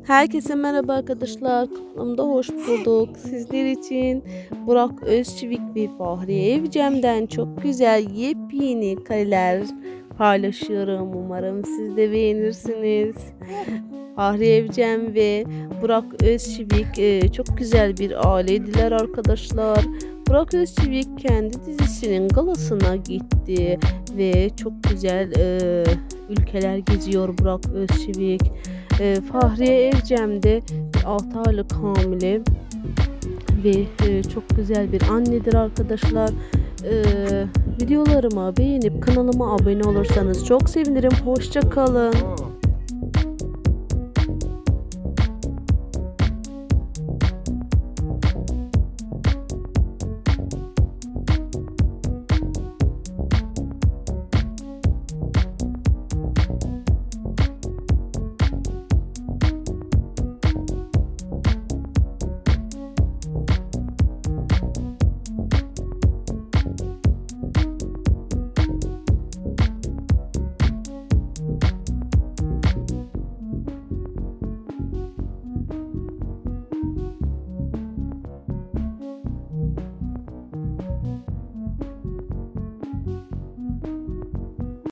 Herkese merhaba arkadaşlar. Kanalımda hoş bulduk. Sizler için Burak Özçivik ve Fahriye Evcem'den çok güzel yepyeni kareler paylaşıyorum. Umarım siz de beğenirsiniz. Fahriye Evcem ve Burak Özçivik çok güzel bir aileydiler arkadaşlar. Burak Özçivik kendi dizisinin galasına gitti ve çok güzel ülkeler geziyor Burak Özçivik. Fahriye Evcem de 6 aylık hamile ve çok güzel bir annedir arkadaşlar. Videolarımı beğenip kanalıma abone olursanız çok sevinirim. Hoşça kalın.